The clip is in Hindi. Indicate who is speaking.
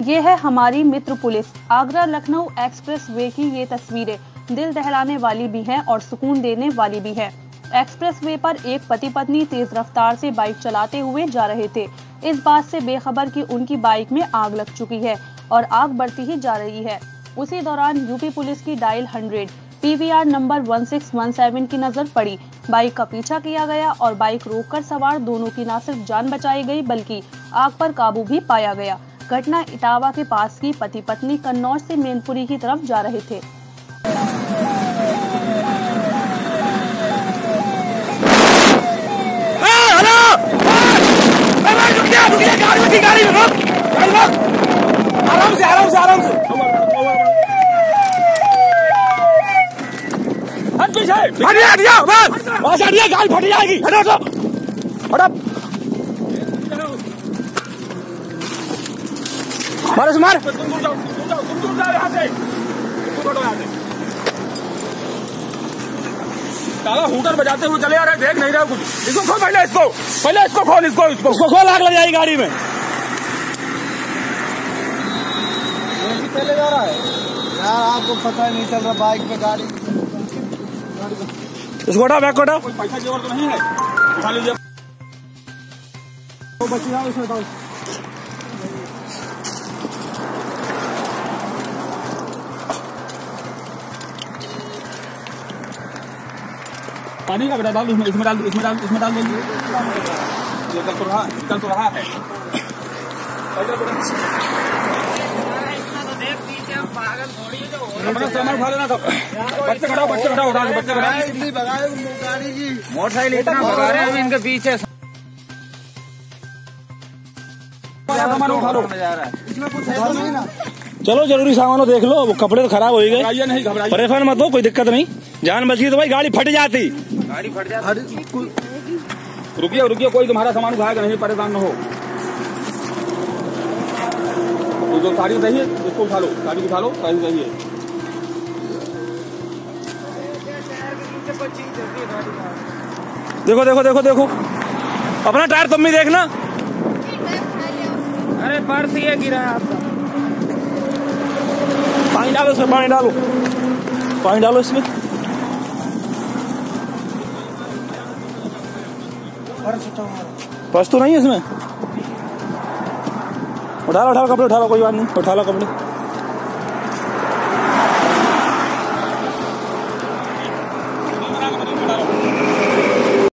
Speaker 1: ये है हमारी मित्र police. Agra Lucknow expressway की ये तस्वीरें दिल दहलाने वाली भी हैं और सुकून देने वाली भी हैं। एक्सप्रेस वे पर एक पति पत्नी तेज रफ्तार से बाइक चलाते हुए जा रहे थे। इस बात से बेखबर कि उनकी बाइक में आग लग चुकी है और आग बढ़ती ही जा रही है। उसी दौरान यूपी पुलिस की डायल 100 PVR नंबर 1617 की नजर पड़ी। बाइक का पीछा किया गया और बाइक रोककर सवार दोनों की न सिर्फ जान बचाई गई बल्कि आग पर काबू भी पाया गया। घटना इटावा के पास की पति पत्नी कन्नौज से मैनपुरी की तरफ जा रहे थे।
Speaker 2: आराम से गाड़ी फट जाएगी। मार से मार। ताला हूटर बजाते हुए चले आ रहे, देख नहीं रहे कुछ। इसको खोल, पहले इसको खोल, इसको खोल, आग लग जाएगी गाड़ी में।
Speaker 3: चले जा रहा है यार, आपको पता नहीं चल रहा बाइक पे गाड़ी।
Speaker 2: इसको हटाओ, बैग को हटाओ। कोई पैसा जेवर तो नहीं है, उठा लीजिए। तो बचिए उसमें तो पानी का बेटा डाल, इसमें डाल दीजिए। चल तो रहा है। सामान उठा लेना। बच्चे खड़ाओ, उठा बच्चे
Speaker 3: गाड़ी की
Speaker 4: मोटरसाइकिल इतना भगा रहे हैं इनके पीछे।
Speaker 2: सामान उठा लो।
Speaker 3: इसमें कुछ है नहीं ना।
Speaker 2: चलो जरूरी सामान देख लो, वो कपड़े तो खराब हो गए। नहीं घबराइए, परेशान मत हो, कोई दिक्कत नहीं। जान बच गई तो भाई गाड़ी फट जाती। रुकिए, कोई तुम्हारा सामान उठाएगा नहीं, परेशान न हो। तो जो साड़ी सही है इसको उठा लो, साड़ी उठा लो, साड़ी सही है। देखो अपना टायर तुम भी देखना।
Speaker 4: अरे पर्स ये गिरा है आपका।
Speaker 2: पानी डालो इसमें, पानी डालो इसमें। पर्स तो नहीं है इसमें। उठा लो कपड़े, कोई बात नहीं, उठा लो कपड़े।